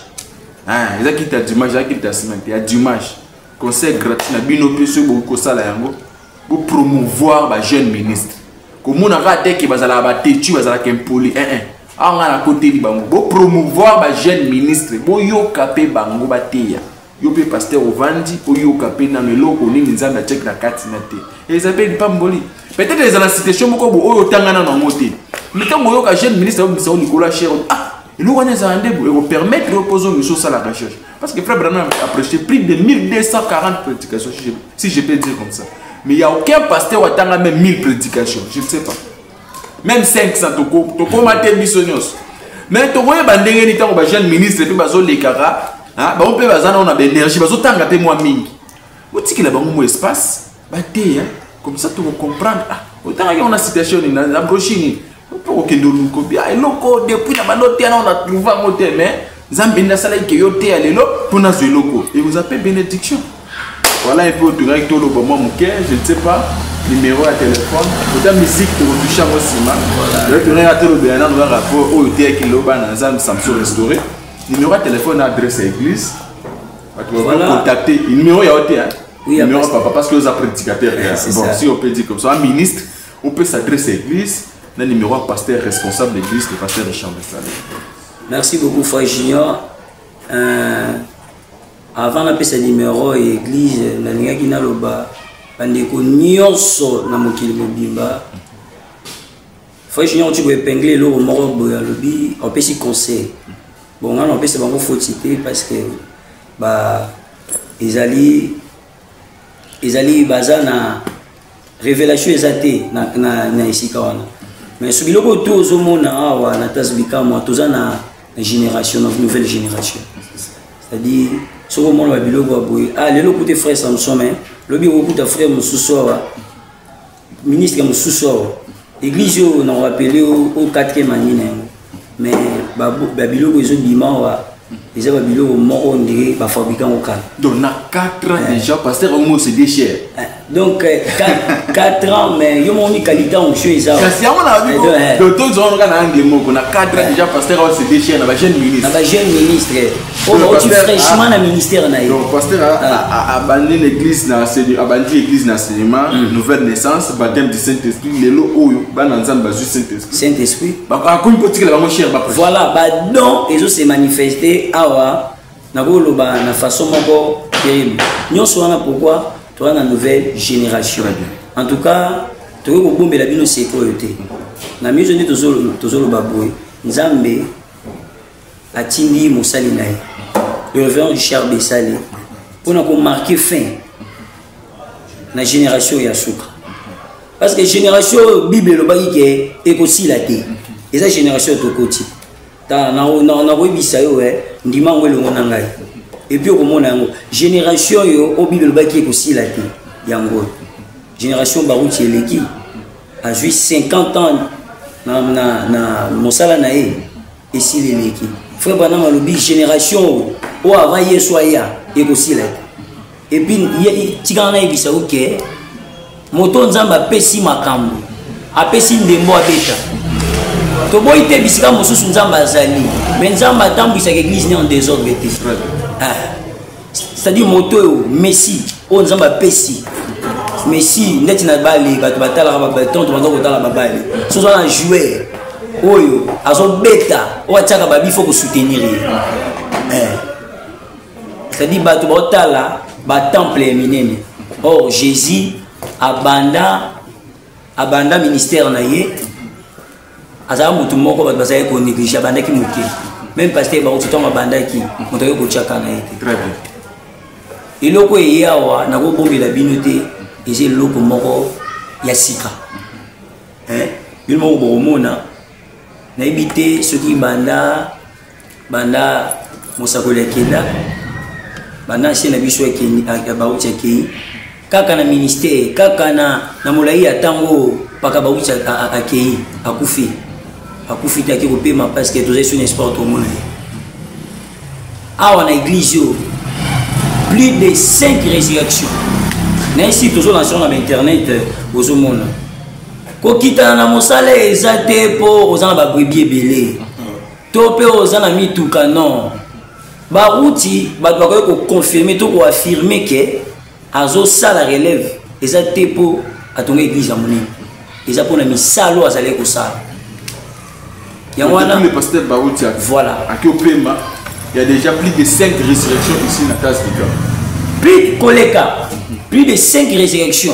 ah il a quitté dimanche il a quitté semaine à dimanche conseil gratuit na bino peso beaucoup sala yango pour promouvoir ba jeune ministre comme on a raté que bazala ba tetu bazala kempoli on a la côté li bango pour promouvoir ba jeune ministre bo yo kapé bango ba teya yo pe pasteur ovandi o yo kapé na meloko ni nzamba check na kati na te et ça peut pas mboli peut-être les la situation moko bo o tangana na ngote mais tant yo ka jeune ministre o Nicolas Cher il nous va permettre de reposer à la recherche. Parce que Frère Branham a prêché plus de 1240 prédications, si je peux dire comme ça. Mais il n'y a aucun pasteur qui a même 1000 prédications, je ne sais pas. Même 500, tu peux mater missionnaires. Mais tu vois, il y a un jeune ministre qui a les caras, on peut avoir de l'énergie, on peut avoir moins mingi. Vous dites qu'il y a un espace, comme ça tu vas comprendre. Autant qu'il y a une situation dans la brochine. Depuis la balote, on a trouvé un hôtel, mais Zambinda Salai qui est allé là pour nous locaux. Et vous appelez bénédiction. Voilà un peu direct au moment je ne sais pas, numéro à téléphone. Vous avez musique pour toucher au cinéma. Vous avez un rapport au hôtel qui est là, Samson restauré. Numéro à téléphone, adresse à l'église. Vous pouvez contacter. Numéro à hôtel. Numéro papa parce que vous avez prédicateur. Bon, si on peut dire comme ça, un ministre, on peut s'adresser à l'église. Le numéro pasteur responsable de l'église, le pasteur Richard Salé. Merci beaucoup, Frère Junior. Avant d'appeler ce numéro l'église, la ligne qui n'a pas bandeko nyonso na mokili mobimba. Frère Junior, tu peux épingler le moro boya lobby, on peut s'y conseiller. Bon, on peut se bango faut citer parce que ils allaient bazana révélation exatée na ici kawana. Mais ce qui est autour de moi, c'est la génération, la nouvelle génération. C'est-à-dire, ce que moi, je vais côté frère Samson, le bureau de frère Moussoussor, ministre Moussoussor, l'église, on a rappelé au 4e année. Mais, Babylone, ils ont dit, ils ont dit, on dirait, fabricant au cas. Donc, on a 4 ans déjà, parce que on se déchire. Donc, 4 ans, mais il y a une qualité en jeu. C'est on a 4 ans déjà, parce que on se déchire, on a un jeune ministre. On a un jeune ministre. On a fraîchement le ministère. Donc, pasteur a abandonné l'église d'enseignement, nouvelle naissance, baptême du Saint-Esprit, les lots où il y a Saint-Esprit. Saint-Esprit. Voilà, donc, ils ont se manifesté à la façon terrible. Nous sommes pourquoi la nouvelle génération. En tout cas, tu veux que la vie sécurité. La mise en œuvre de Nzambe a tindi Moussalina, le révérend Richard Salé, pour nous marquer fin la génération Yasuka. parce que génération Bible le baki ke ekosi la te et ça génération to koti ta na webisa yo ndima ngwelo ngona ngai et puis au yango génération yo o Bible le baki ekosi la te yango génération barouti eleki a joué 50 ans na mosala na e ici les leki frère bana malobi génération o avant yeso ya ekosi la te et puis tikana ebisa OK moto nzamba pesi makambo apesi ndembo abeta to boy te bisika mosusu nzamba azali mais nzamba tambisa l'église ni en désordre bete c'est-à-dire moto Messi o nzamba pesi Messi ndeti na bali bato batala ba baton to bango tala babali so na joueur oyo azo beta o ataka babi faut ko soutenir c'est-à-dire bato batala ba temple minene or Jésus abanda ministère na ye azala mutu moko bato bazali ko négliger abanda ki moke même pasteur ba otitonga abanda ki moto yo ko chaka na ye très bien iloko yawa na ko bombela bino te eze loko moko ya sika bino moko bomona na ibite soki banda mosakoli akenda banda se na biso ya bauti akei kaka na ministère kaka na molai ya tango paka bauti akei akufi te akei kopema parce que tozali sur un sport tomona awa na église yo plus de 5 résurrections na ici toujours na sur internet bozomona kokitana na mosala eza te po ozana ba brebis ebele to pe ozana mituka non baruti bato bakoki koconfirme to koaffirme ke azosala relève eza te po atonga église ya monene eza mpona misalo azali kosala yango wana le pasteur baruti voilà aki opema il y a déjà plus de 5 résurrections ici na tasse de cœur plus de 5 résurrections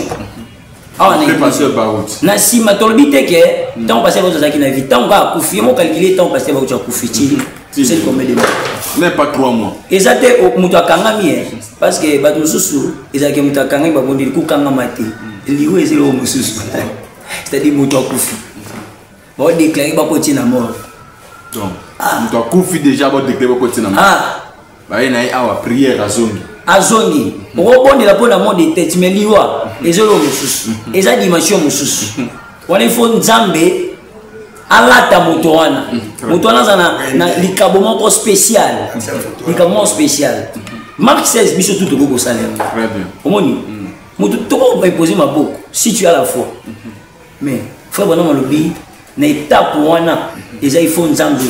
na nsima tolobi te ke ntango pasteur baruti azalaki na vie ntango kaka akufi mo calcule ntango pasteur baruti akufi ti c'est combien de mois même pas 3 mois eza te moto akangami parce que bato mosusu ezalaki moto akangami babondeli kokangama te liwo ezeli oyo mosusu c'est-à-dire moto akufi baodéclare bakotie na mort donc moto akufi déjà baodéclare bakotie na mort baye na ye awa prière azongi okobondela mpona mort de tête mais liwa ezeli oyo mosusu eza dimension mosusu wana ifo nzambe alata moto wana aza na likabo moko spécial Marc 16 biso tout toko kosalema omoni moto toko imposer maboko si tu as la foi mais frère bana malobi na étape wana eza il faut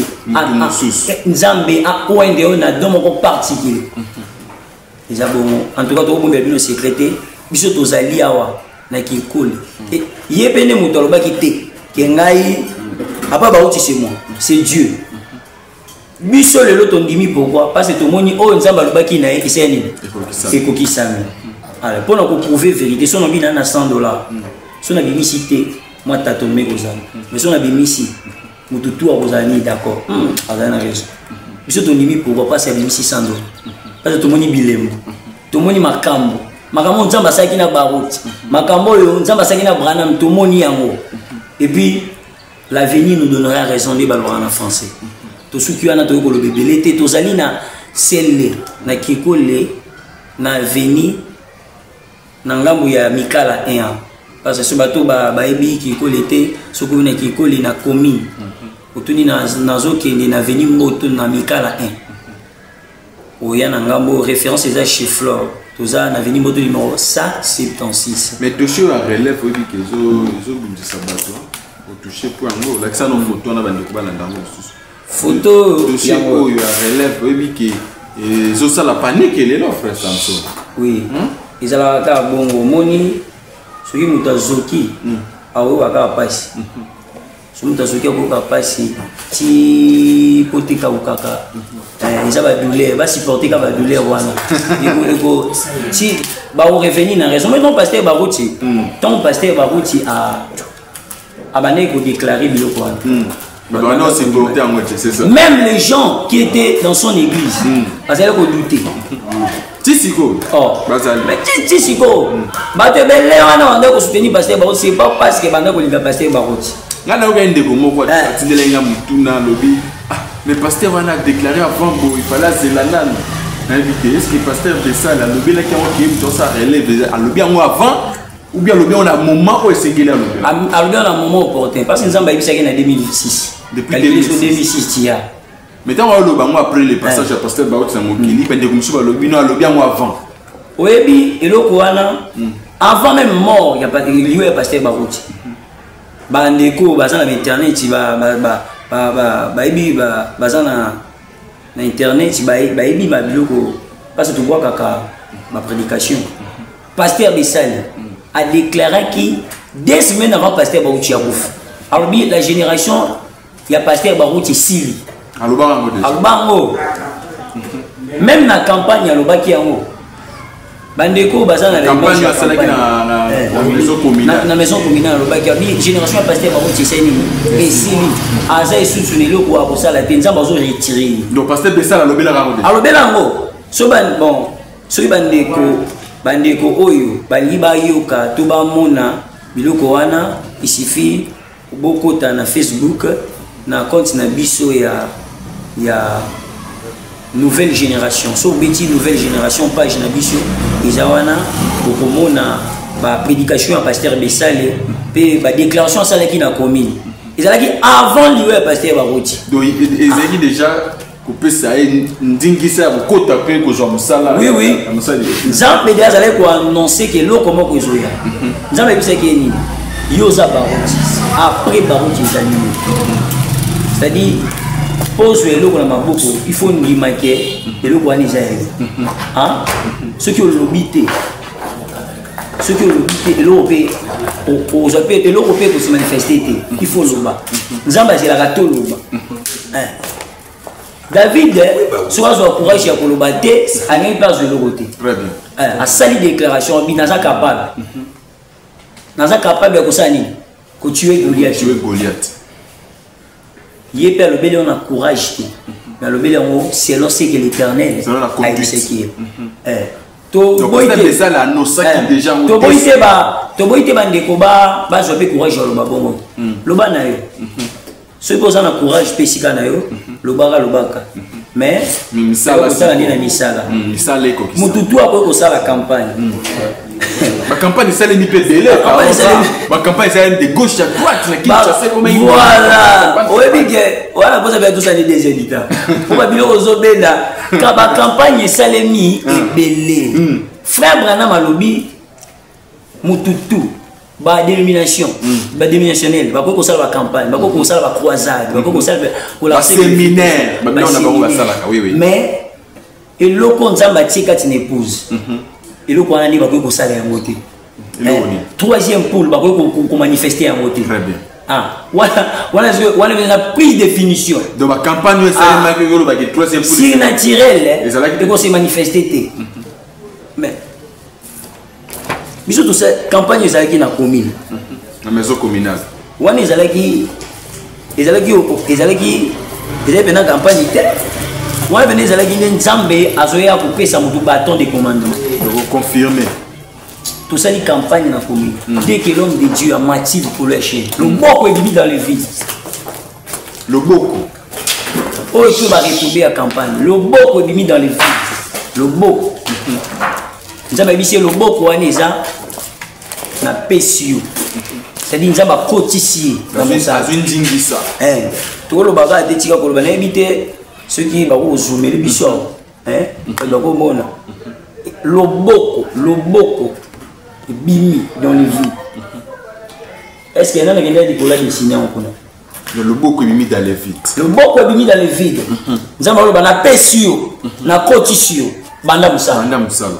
nzambe oende oyo na don moko particulier eza bon en tout cas toko bombela bino secrété biso tozali awa na kikoli ye pene moto alobaki te ke ngai apa bauti c'est moi c'est Dieu biso lelo tondimi pourquoi parce que tout moni o nzamba lobaki na ekiseni ekokisami alors pour nous prouver vérité son obi na $100 son abimisi te moi tatomé kozana mais son abimisi mututu akozani d'accord azana na raison biso tondimi pourquoi parce que abimisi $100 parce que tout moni bilembo tout moni makambo nzamba saki na baruti makambo yo nzamba saki na Branham tout moni yango et puis l'avenir nous donnera raison de balora en français. Tout ce qui a notre le bébé l'été, tous ali na selle na kikole na veni na ngambu ya mikala 1 parce que ce bateau ba ebi kikole était ce que na kikole na commune otuni na zokende na veni moto na mikala 1 oya na ngambu référence eza chez Flore toza na veni moto numéro 176 mais toucher à relève obi que zo bundisa bato toucher pour ngo la ça non photo na bande ko balanda ngo photo toucher ko ya relève obi que zo ça la panique les là frère Samson oui ezala ka bongo moni soki mutazoki awo baka pasi soki mutazoki ko ka pasi ti potika ukaka ils ba douleur ba supporter ka ba douleur wana eko si ba revenir na raison mais non pasteur baruti ton pasteur baruti a bané ko déclarer biloko wana c'est ça. Même les gens qui étaient dans son église, parce qu'ils ont douté. Tisiko. Oh. Bazali. Mais Tisiko. Bato belé wana on doit soutenir pasteur Barouti, c'est pas parce que banda ko linga pasteur Barouti. Ngana oka ndeko moko atindela nga mutuna lobi. Mais pasteur wana a déclaré avant bon il fallait zelanana. Est-ce que le pasteur Bessal a levé la relève a levé avant ou bien levé on a un moment où c'est qu'il a levé a levé on a un moment opportun parce que nous avons eu en 2006 depuis 2006 maintenant on a après le passage à pasteur Baouti Samokili pendant que monsieur Balobi non a levé avant oui et le Kouana avant même mort il y a pas lieu pasteur Baouti bandeko bazana internet bazana na internet baebi babiloko parce que tu vois kaka ma prédication pasteur Bessal a déclaré que 2 semaines avant pasteur Barouti a bouffe alors la génération il y a pasteur Barouti Sili Alubango même na campagne alobaki yango bandeko bazana la campagne na maison communale na maison communale alobaki la génération ya pasteur Barouti Sili et Sili aza esusu leloko akosala te nzambe azo retirer donc pasteur Bessal alobela yango so bon soki bandeko oyo balingi bayoka to bamona biloko wana il suffit bokota na Facebook na compte na biso ya nouvelle génération so beti nouvelle génération page na biso eza wana bokomona ba prédication ya pasteur Bessal pe ba déclaration asalaki na commune ezalaki avant lieu ya pasteur Barouti donc ezalaki déjà couper ça ndingisa bokota pe ko zo musala oui nzambe déjà allait ko annoncer que lo comment ko zoya nzambe bisaki ni yoza Barouti après Barouti ezali c'est-à-dire pose le ko na maboko il faut ndima ke le ko ani zaye hein ce qui l'obité l'opé aux appels et l'opé pour se manifester il faut le bas nzambe c'est la rato le bas David soit au courage ya koloba te a ngé place de l'autre très bien a sali déclaration binaza capable naza capable ko sani ko tuer Goliath yé le bel on a courage mais le bel on selon ce que l'Éternel a dit ce qui est to boite ça la no ça qui déjà to boite ba ndeko ba zo pe courage lo ba bongo lo ba na yo ceux qui ont courage pesika na yo lo baka mais misala ni na misala ko mututu ako ko sala campagne ma campagne ça les nipe délai ma campagne ça de gauche à droite la qui chasse comme voilà voilà pour ça faire tout ça les des éditeurs pour ba bilo zo benda ka ba campagne ça les mi belé frère Branham alobi mututu ba dénomination ba dénominationnel ba ko sala ba campagne ba ko sala ba croisade ba ko sala pour la séminaire ba on a sala oui mais et le nzamba tika tin épouse et le ko ani ba ko sala ya moté troisième poule ba ko manifester en moté très bien voilà la prise de définition donc la campagne ça ma que ba troisième poule c'est naturel et ko se manifester mais biso tout ça campagne ezalaki na commune na maison communale wana ezalaki na campagne te wana bene ezalaki nzambe azoya kopesa mutu bâton de commandement confirmer tout ça ni campagne na commune dès que l'homme de Dieu a mati pour le chien le boko est dans le vide le boko oyo to ba retrouver à campagne le boko est dans le vide le boko nzambe bisi le boko wana eza na pesio c'est-à-dire nzambe akotisi azindingisa tokoloba te tika koloba nayebi te soki bakozumeli biso bakomona loboko ebimi dans le vide est-ce que nana kende likolo ya dessiner okuna loboko ebimi dans le vide loboko ebimi dans le vide nzambe aloba na pesio na kotisi yo banda musala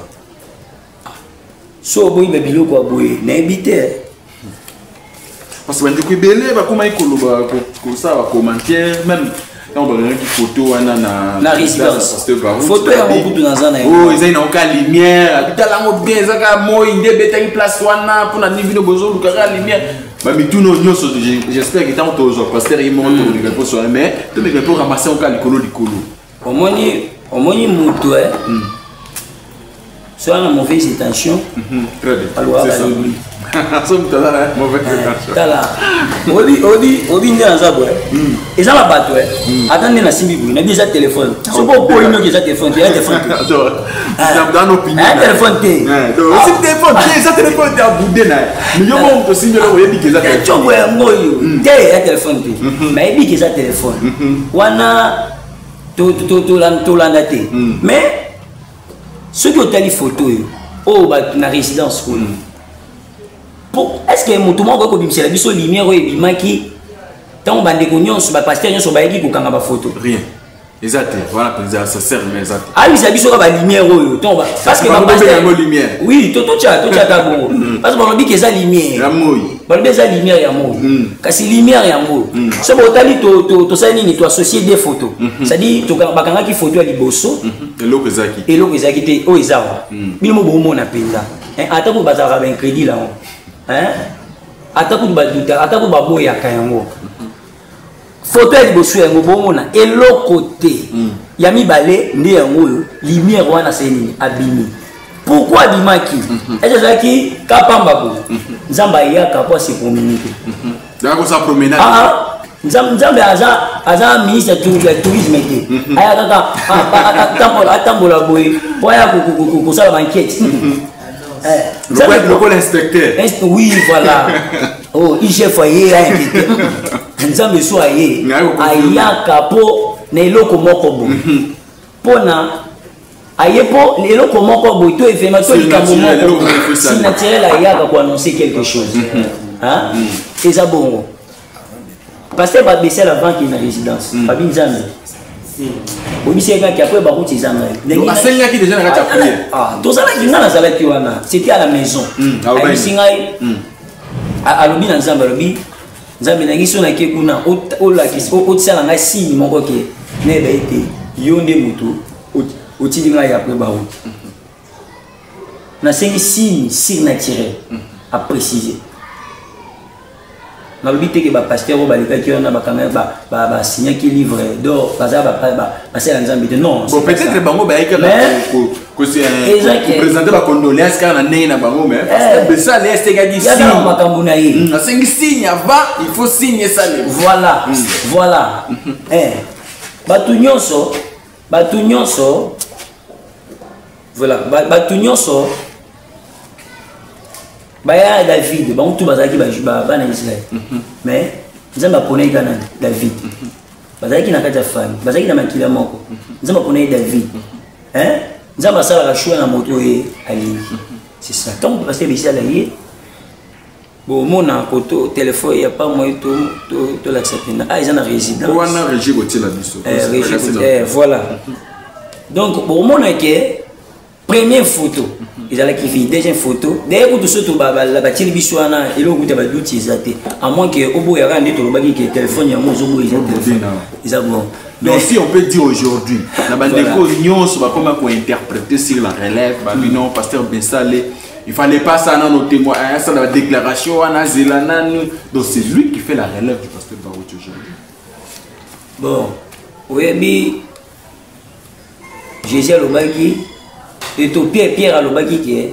so boyi be biloko ya boye nayebi te parce que bandeko ebele bakomaki koloba kosala commentaire même quand on regarde photo na résidence photo ya mokutu naza na yo ezali na oka lumière abitala ngo bien ezaka moi nde betaki place wana mpona nini bino bozolukaka lumière bamituno nyonso j'espère que tant tozwa pasteur ye moko toleka mpo soa mais tomeka mpo ramasser oka likolo omoni moto soit une mauvaise intention, alors c'est ça. obi nde naza boye eza na bato ata nde nasimbi boye nabi eza telefone soki opoyi noki eza telefone te eza telefone te abude na ye yo mo tosimbi eloko oyebi ke eza congo yango oyo te eza telefone te nayebi ke eza telefone wana tolanda te mais soki otali photo oyo oyo bato na résidence oyo est-ce que moto moko akobimisela biso lumière oyo ebimaki ntango bandeko nyonso bapaster nyonso bayeki kokanga bafoto rien eza te wana mpenza ça sert mais eza te ayebisa biso ka balumière oyo parce que lumière oui totyaka bongo parce que balobi ke eza lumière ya moi balobi eza lumière ya moi kasi lumière yango so botali tosali nini toassocie des photos c'est-à-dire bakangaki photo ya liboso eloko ezalaki te oyo eza wa bino mo bomona mpenza ata ko bazalaka baincrédit lango ata kutu baduta ata kutu baboyaka yango photo ya liboso yango bomona eloko te ya mibale nde yango oyo lumière wana sali nini abimi pourquoi abimaki ete ezalaki kapamba boye nzambe ayaka po ase communique nzambe aza ministre ya tourisme te ayaka kaka atambola boye po aya kosala bankete l'inspecteur. Oui, voilà. Oh, IGF aye a invité. Nzambe so aye. Ayaka po na eloko moko bo. Pona aye po eloko moko bo to efema to likambo moko. Si naturel ayaka pour annoncer quelque chose. Hein? C'est ça bongo. Parce que ba baisser la banque na résidence. Babi Nzambe. Après déjà c'était à la maison alobi na nzambe alobi nzambe nangi so na ke kuna otisala ngai signe moko ke neba ete yo nde moto otindi ngai après bauti nasengi signe surnaturel à préciser nalobi te ke bapasteur oyo balekaki wana bakanga basignaki livre d'or baza basala nzambe te non peut-être bango bayekaka koprésente bacondoléance kaka na ndenge na bango mais besale esekaki signe makambo na ye asengi signe avant il faut signe esale voilà bato nyonso voilà bato nyonso baya David bango tout bazaki bana Israël mais nzambe aponaki kana David bazaki na kati ya famille bazaki na makila moko nzambe aponaki David nzambe asalaka choix na moto ye ali c'est ça tant parce que bisala ye bon mona koto téléphone ya pas moi to l'accepter ils en a résidence wana régie côté la biso voilà donc bon mona que première photo ils allaient qui fait deuxième photo d'ailleurs pour tout ça tout la bâtir bisouana et l'autre ba doute à moins que au bout il y a un autre bagi qui téléphone ya mozo bo ils a bon donc si on peut dire aujourd'hui la bande de nyonso ba comment pour interpréter sur la relève ba non pasteur Bensalé il fallait pas ça dans nos témoins ça la déclaration ana zelana donc c'est lui qui fait la relève du pasteur Barouti aujourd'hui bon oui Jésus le bagi et to Pierre alobaki ke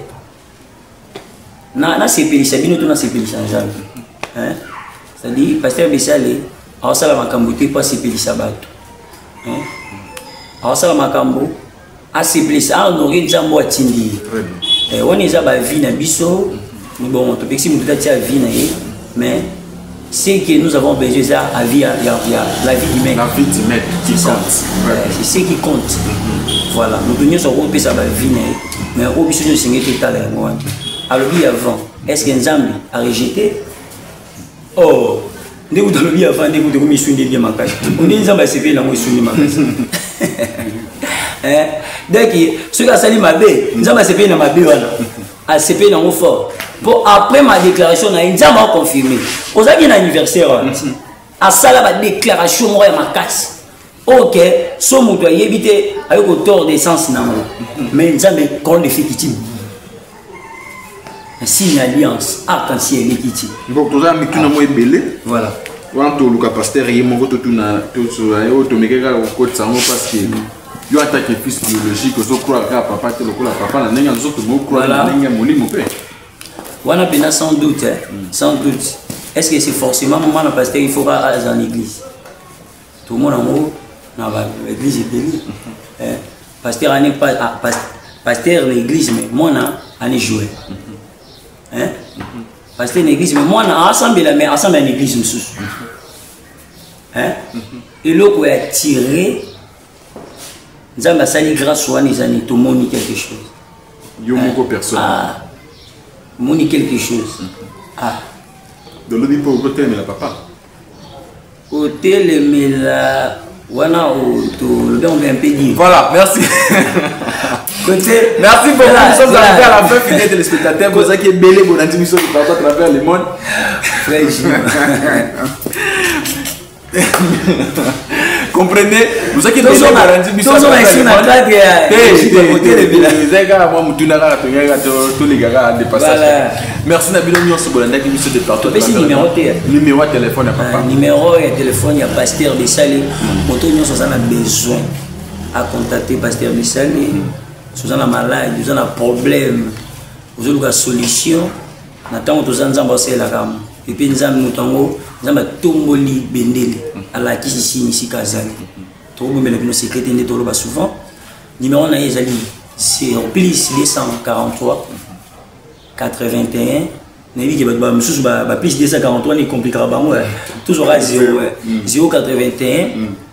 na sepelisa bino to na sepelisa nzambe c'est-à-dire pasteur Besale awasala makambo te pa sepelisa bato awasala makambo asepelisa honorer nzambe atindi wana eza ba vie na biso bon to pexi mutu tatia vie na ye mais c'est que nous avons besoin de la vie humaine. La vie humaine qui compte. C'est ce qui compte. Voilà. Nous devons savoir que ça va vivre. Mais au bout de ce temps, alors oui avant, est-ce que Nzambe a rejeté? Oh, dès que vous avez avant, dès que vous avez mis bien ma cage. On dit Nzambe a sévé la moi sur ma cage. Dès que ceux qui ont sali ma baie, Nzambe a sévé dans ma baie a sévé dans mon fort. Bon, après ma déclaration, on a confirmé. Aux amis d'anniversaire, à ça, la déclaration, moi, ma casse. Ok, ce mot doit éviter avec auteur d'essence. Mais nous avons quand le fait qui un signe d'alliance, arc-en-ciel et qui donc, tout ça, mais tout le monde est belé. Voilà. Quand tu as pasteur, il y a mon côté tout na tout sur au to mekeka au côté ça parce que yo attaque fils biologique ozo croire que papa te lokola papa na ndenge nzoto mo croire na ndenge molimo pe wana pena sans doute sans doute. Est-ce que c'est forcément maman pasteur il faut aller en église? Tout le monde en haut dans l'église est bénie. Pasteur n'est pas pasteur l'église mais moi on est joué. Hein? Pasteur l'église mais moi on ensemble mais ensemble en église nous. Hein? Et l'autre est attiré. Nous avons sali grâce à nous années tout le monde quelque chose. Yo moko personne. Ah. Moni quelque chose. Ah. De l'autre pas au côté mais la papa. Côté mais la voilà au tout donc un peu dit. Voilà, merci. Côté merci beaucoup. Nous sommes arrivés à la fin finale téléspectateurs. Vous avez belé bon émission de partout à travers le monde. Comprenez, vous avez besoin de la émission de merci Nabilo Nyonso Bolanda qui nous de partout. Numéro de téléphone à papa. Numéro de téléphone à Pasteur Bessalé. Moto Nyonso a besoin à contacter Pasteur Bessalé. Si vous avez malade, vous avez un problème, vous avez une solution. Nathan Tozanzamba c'est la gamme. Et puis nous avons tomboli bendele à la qui ici Kazali. Tout le monde secrétaire de Toloba souvent. Numéro na ezali c'est plus 243 81. Nabi ki ba mususu ba plus 243 ni compliquera ba moi. Toujours à 081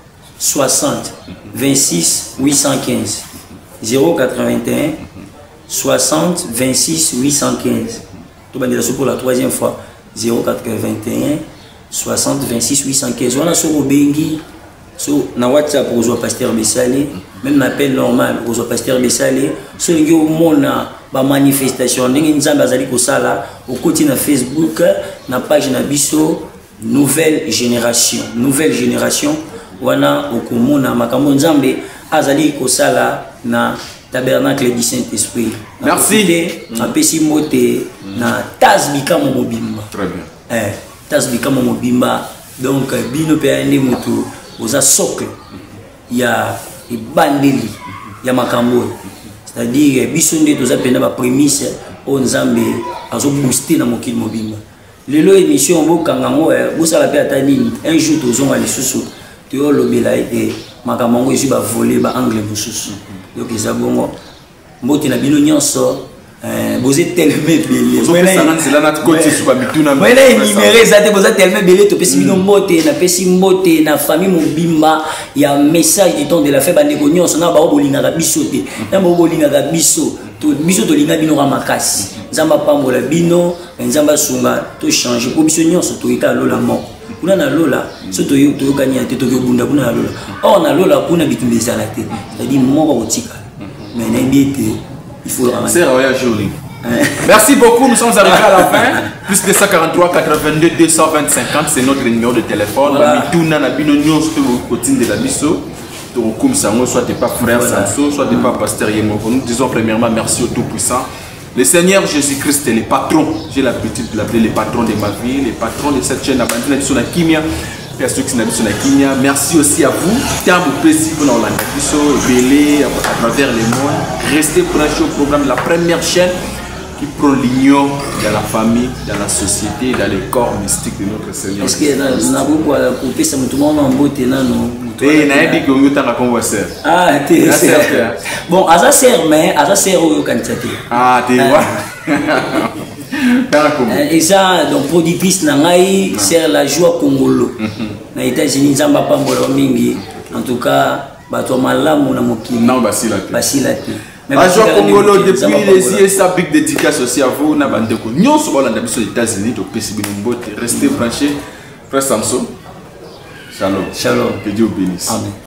60 26 815. 081 60 26 815. Tout le monde pour la troisième fois. 081 60 26 815. On a sur Obengi, sur na WhatsApp pour Pasteur Bessalé, même l'appel normal pour Pasteur Bessalé. Sur le monde ba manifestation, ndenge nzamba azali ko sala au côté na Facebook, na page na biso nouvelle génération. Wana okomona makambo nzambe azali ko sala na Tabernacle du Saint-Esprit. Merci. Na pesi mote na tas bikamo mobimba. Très bien. Tas bikamo mobimba. Donc bino pe ande moto oza socle. Ya ibandeli ya makambo. C'est-à-dire biso nde toza pena ba prémisse o nzambe azo booster na mokili mobimba. Lelo émission bokangango bosala pe atani un jour tozonga lisusu to lobela et makambo esu ba voler ba angle mususu. Donc ils ont mbote na bino nyonso vous êtes tellement belé c'est là notre côté sur mituna moi là numéro ça vous êtes tellement belé to pesi bino mbote na pesi mbote na famille mobimba ya message du temps de la fête bande ko nyonso na ba bolinga ka biso te na ba bolinga ka biso to biso to linga bino ka makasi nzamba pambola bino nzamba sunga to changer ko biso nyonso to ita lola moko kuna na lola so to yokanya te to bunda kuna na lola or na lola kuna bitumbe sala te c'est-à-dire moko kotika mais na biete il faut le ramasser. C'est Royal Jolie. Merci beaucoup, nous sommes arrivés à la fin. Plus 243 82 220 50, c'est notre numéro de téléphone. Mituna na bino nyonso to kotine de la biso. To comme ça, soit t'es pas frère Samso, soit t'es pas pasteur Yemoko. Nous disons premièrement merci au Tout-Puissant. Le Seigneur Jésus-Christ est le patron. J'ai l'habitude de l'appeler le patron de ma vie, le patron de cette chaîne Abandina sur la Kimia. Merci aussi à vous. Tant vous plaisir pour nous à travers le monde. Restez branchés au programme de la première chaîne qui prend l'union dans la famille, dans la société, dans les corps mystiques de notre Seigneur. Est-ce que nous avons coupé ça tout le monde en beauté là non? Eh, na dit que nous t'en conversé. Ah, t'es bon, à ça sert mais à ça sert au candidaté. Ah, t'es et ça donc productrice nangai c'est la joie congolo na États-Unis nzamba pambola mingi en tout cas bato malamu na mokili non basila te la joie congolo depuis les ISA big dédicace aussi à vous na bandeko nyonso bolanda biso États-Unis to pesi bino mbote restez branchés frère Samson shalom shalom que Dieu bénisse. Amen.